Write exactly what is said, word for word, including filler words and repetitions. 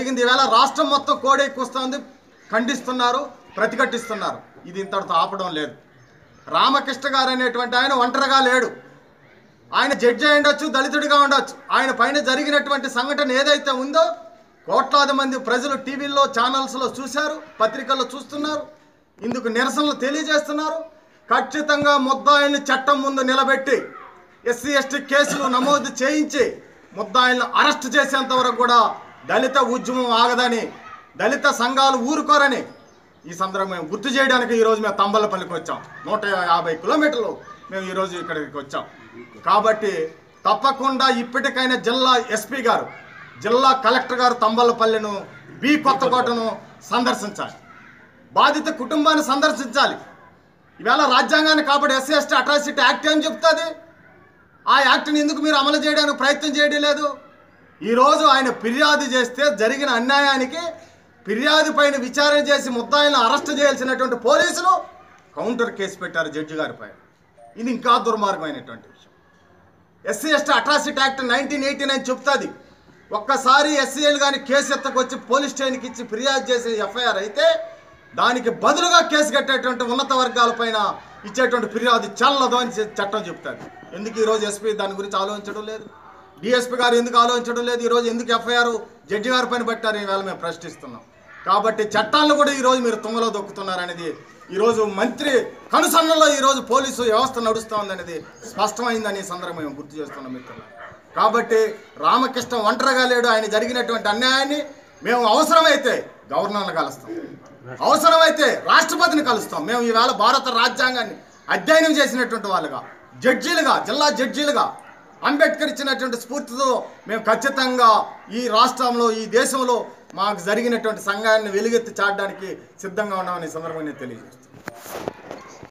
ఈవేళ రాష్ట్రం మొత్తం కోడెక్కుస్తుంది, ఖండిస్తున్నారు, ప్రతిఘటిస్తున్నారు. ఇది ఇంతటితో ఆపడం లేదు. రామకృష్ణ గారు అనేటువంటి ఆయన ఒంటరిగా లేడు. ఆయన జడ్జి అయి ఉండొచ్చు, దళితుడిగా ఉండొచ్చు. ఆయన పైన జరిగినటువంటి సంఘటన ఏదైతే ఉందో కోట్లాది మంది ప్రజలు టీవీల్లో ఛానల్స్లో చూశారు, పత్రికల్లో చూస్తున్నారు, ఇందుకు నిరసనలు తెలియజేస్తున్నారు. ఖచ్చితంగా ముద్దాయిల్ని చట్టం ముందు నిలబెట్టి ఎస్సీ ఎస్టీ కేసులు నమోదు చేయించి ముద్దాయిల్ని అరెస్ట్ చేసేంత వరకు కూడా దళిత ఉద్యమం ఆగదని, దళిత సంఘాలు ఊరుకోరని ఈ సందర్భంగా మేము గుర్తు చేయడానికి ఈరోజు మేము తంబలపల్లికి వచ్చాం. నూట యాభై కిలోమీటర్లు మేము ఈరోజు ఇక్కడికి వచ్చాం. కాబట్టి తప్పకుండా ఇప్పటికైనా జిల్లా ఎస్పీ గారు, జిల్లా కలెక్టర్ గారు తంబలపల్లిను, బి కొత్తకోటను సందర్శించాలి. బాధిత కుటుంబాన్ని సందర్శించాలి. ఈవేళ రాజ్యాంగాన్ని కాబట్టి ఎస్సీ ఎస్టీ అట్రాసిటీ యాక్ట్ ఏం చెప్తుంది? ఆ యాక్ట్ని ఎందుకు మీరు అమలు చేయడానికి ప్రయత్నం చేయడం లేదు? ఈరోజు ఆయన ఫిర్యాదు చేస్తే జరిగిన అన్యాయానికి ఫిర్యాదు పైన విచారణ చేసి ముద్దాయిలను అరెస్ట్ చేయాల్సినటువంటి పోలీసులు కౌంటర్ కేసు పెట్టారు జడ్జి గారి పైన. ఇది ఇంకా దుర్మార్గమైనటువంటి విషయం. SC ST atrocity act nineteen eighty nine చెప్తుంది, ఒక్కసారి ఎస్సీఎల్ కానీ కేసు ఎత్తకొచ్చి పోలీస్ స్టేషన్కి ఇచ్చి ఫిర్యాదు చేసి ఎఫ్ఐఆర్ అయితే దానికి బదులుగా కేసు కట్టేటువంటి ఉన్నత వర్గాలపైన ఇచ్చేటువంటి ఫిర్యాదు చల్లదు అని చట్టం చెప్తుంది. ఎందుకు ఈరోజు ఎస్పీ దాని గురించి ఆలోచించడం లేదు? డిఎస్పీ గారు ఎందుకు ఆలోచించడం లేదు? ఈరోజు ఎందుకు ఎఫ్ఐఆర్ జడ్జి గారి పైన పెట్టారు? ఈవేళ మేము ప్రశ్నిస్తున్నాం. కాబట్టి చట్టాలను కూడా ఈరోజు మీరు తుంగలో దొక్కుతున్నారనేది ఈరోజు మంత్రి కనుసన్నల్లో ఈరోజు పోలీసు వ్యవస్థ నడుస్తూ ఉందనేది స్పష్టమైందని ఈ సందర్భంగా మేము గుర్తు చేస్తున్నాం మిత్రులు. కాబట్టి రామకృష్ణ ఒంటరిగా లేడు. ఆయన జరిగినటువంటి అన్యాయాన్ని మేము అవసరమైతే గవర్నర్ని కలుస్తాం, అవసరమైతే రాష్ట్రపతిని కలుస్తాం. మేము ఈవేళ భారత రాజ్యాంగాన్ని అధ్యయనం చేసినటువంటి వాళ్ళుగా, జడ్జీలుగా, జిల్లా జడ్జీలుగా అంబేద్కర్ ఇచ్చినటువంటి స్ఫూర్తితో మేము ఖచ్చితంగా ఈ రాష్ట్రంలో, ఈ దేశంలో మాకు జరిగినటువంటి సంఘాన్ని వెలుగెత్తి చాటడానికి సిద్ధంగా ఉన్నామని సందర్భంగా నేను తెలియజేస్తాను.